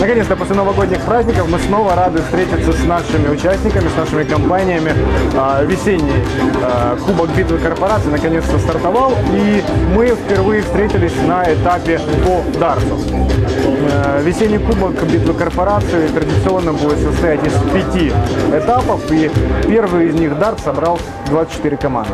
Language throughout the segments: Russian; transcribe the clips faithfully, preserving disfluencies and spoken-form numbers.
Наконец-то после новогодних праздников мы снова рады встретиться с нашими участниками, с нашими компаниями. Весенний Кубок битвы корпораций наконец-то стартовал, и мы впервые встретились на этапе по дартсу. Весенний Кубок битвы корпораций традиционно будет состоять из пяти этапов, и первый из них дарт собрал двадцать четыре команды.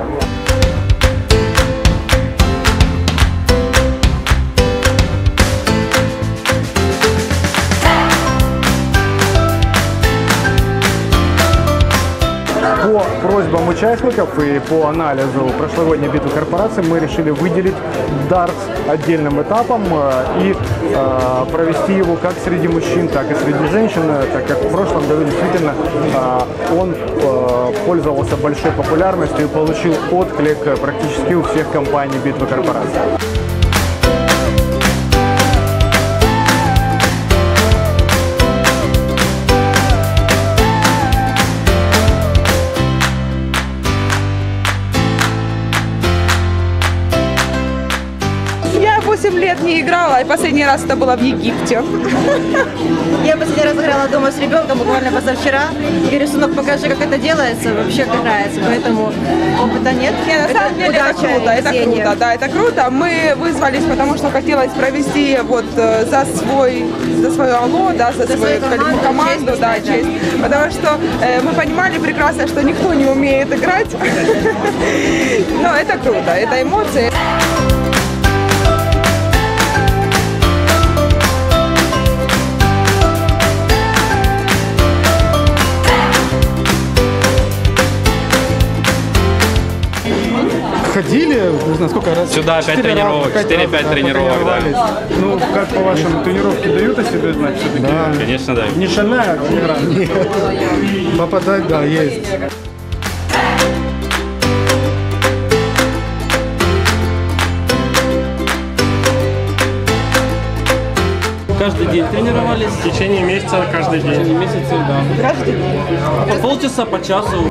По просьбам участников и по анализу прошлогодней битвы корпораций мы решили выделить дартс отдельным этапом и э, провести его как среди мужчин, так и среди женщин, так как в прошлом году действительно э, он э, пользовался большой популярностью и получил отклик практически у всех компаний битвы корпораций. восемь лет не играла, и последний раз это было в Египте. Я последний раз играла дома с ребенком, буквально позавчера. Говорю, сынок, покажи, как это делается, вообще как нравится, поэтому опыта нет. Не, на самом деле это круто, это круто, да, это круто. Мы вызвались, потому что хотелось провести вот за свой, за свою АЛО, да, за, за свою команду, команду честь, да, честь. Потому что э, мы понимали прекрасно, что никто не умеет играть. Но это круто, это эмоции. Ходили, не знаю, сколько раз? Сюда пять тренировок, четыре-пять тренировок, да. Ну, как по вашему, тренировки дают о себе знать все-таки? Да. Конечно, да. Не шальная игра? Нет. Попадать, да, есть. Каждый день тренировались? В течение месяца каждый день. В течение месяца, да. Каждый день. По полчаса, по часу.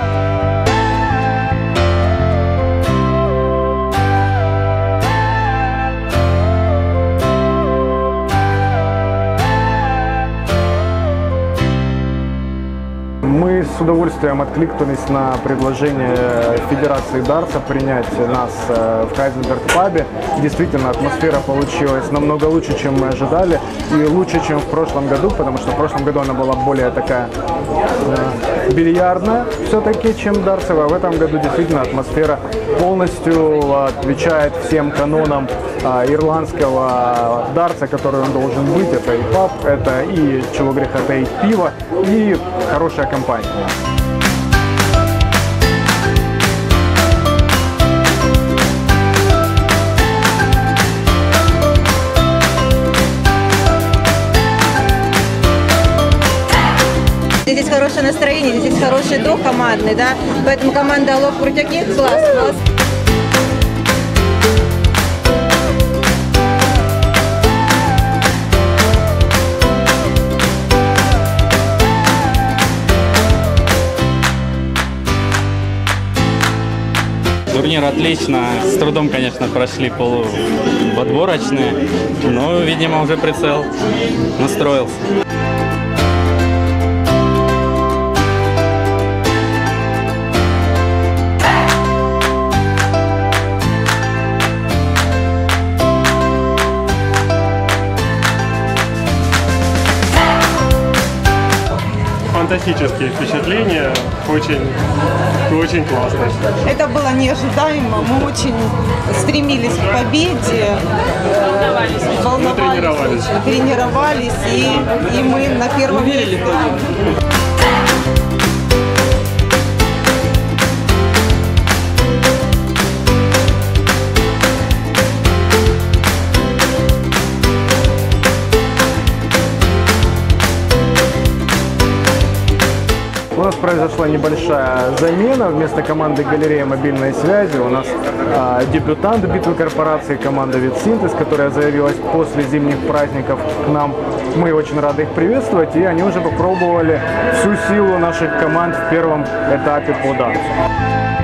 Мы с удовольствием откликнулись на предложение Федерации дартса принять нас в Хайзенберг-пабе. Действительно, атмосфера получилась намного лучше, чем мы ожидали, и лучше, чем в прошлом году, потому что в прошлом году она была более такая э, бильярдная все-таки, чем дартсовая. А в этом году действительно атмосфера полностью отвечает всем канонам э, ирландского дартса, который он должен быть. Это и паб, это и, чего греха таить, пиво, и хорошая компания. Здесь хорошее настроение, здесь хороший дух командный, да, поэтому команда АЛО крутяки, класс, класс. Турнир отлично. С трудом, конечно, прошли полуотборочные, но, видимо, уже прицел настроился. Фантастические впечатления, очень, очень классно. Это было неожидаемо, мы очень стремились к победе, волновались, волновались тренировались, тренировались и, и мы на первом месте. У нас произошла небольшая замена. Вместо команды «Галерея мобильной связи» у нас а, дебютант битвы корпораций, команда «Витсинтез», которая заявилась после зимних праздников к нам. Мы очень рады их приветствовать, и они уже попробовали всю силу наших команд в первом этапе по дартсу.